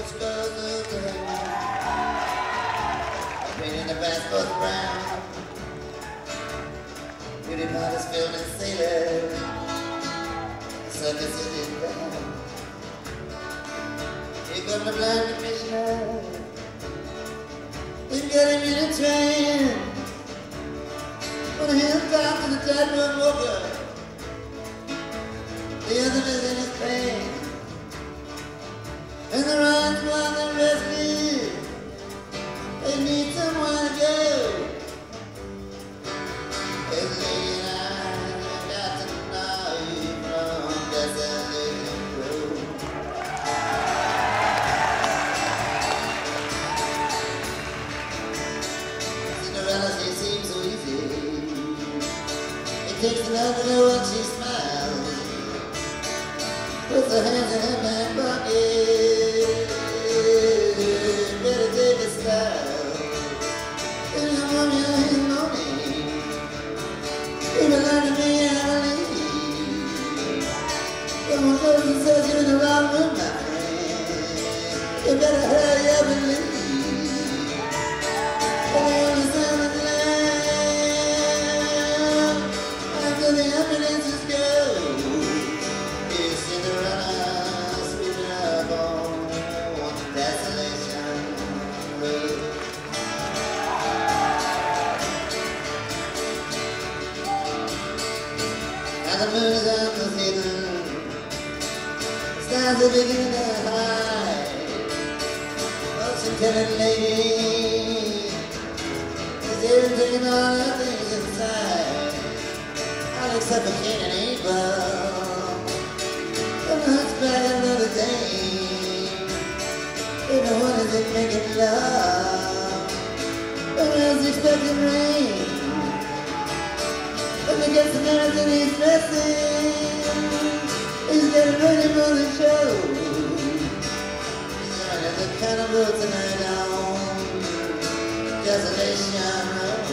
goes over. I'm painting the passports brown. Beauty parties filled in sailors. Circus is in town. Here come the blind commissioner. We've got him in a train. On the hilltop to the tightrope walker. The other is in his pain. And the right one that rescued. They need somewhere to go. There's a lady and I got to know you from Desolation Road. Cinderella, she seems so easy. It takes a lot to know when she smiles. Puts her hands in her back pocket. Better take a style. There's a woman in the morning. People like to me, I believe. Someone goes and says you're in the wrong room, my friend. You better hurry up and leave. And the only sound of the lamb after the ambulances go is Cinderella sweeping up on Desolation Road. Now the moon is up the hidden, the stars are beginning to hide. Fortune telling lady is everything all the things inside. I'll accept a Cain and Abel. Come hunchback another day. Everyone is in making love. Everyone's expecting rain. Let me get some everything he's dressing. He's getting ready for the show. He's running the carnival tonight on Desolation Road.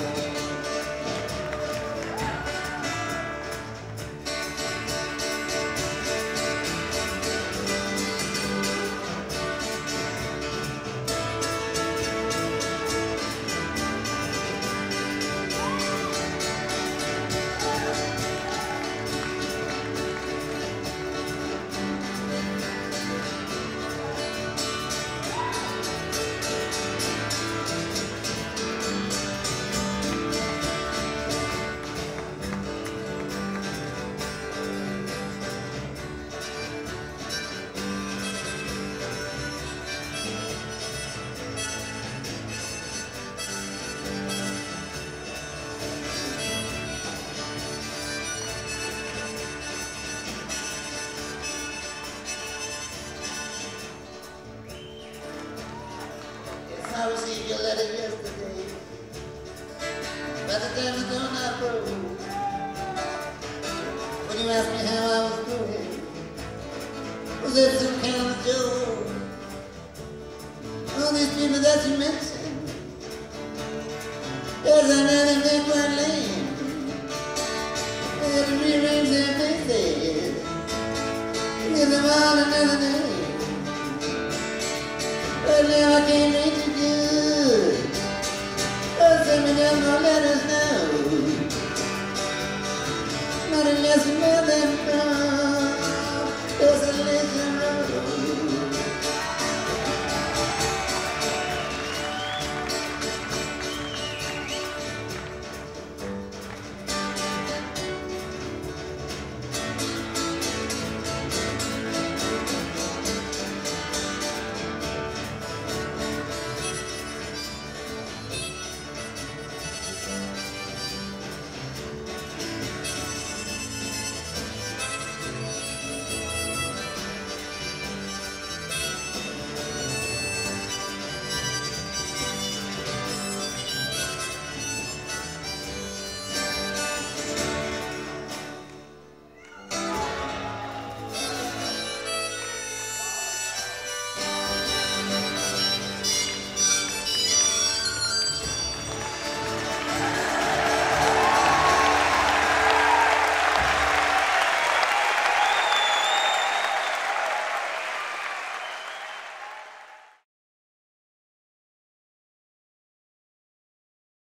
I received your letter yesterday. By the time the door knocked broke, when you asked me how I was doing, was it some kind of joke? All these people that you mentioned, there's another big one lane. They had to rearrange their faces, give them all another name. But now I can't reach you good. Don't send me down, don't let us know. Not unless you know them from Desolation Road.